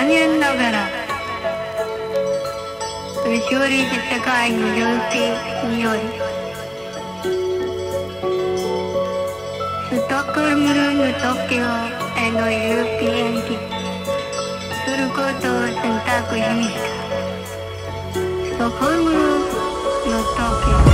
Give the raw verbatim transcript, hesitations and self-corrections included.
残念ながら勝利した世界の情勢によりストックホルムの東京への郵便延期することを選択しました。ストックホルムの東京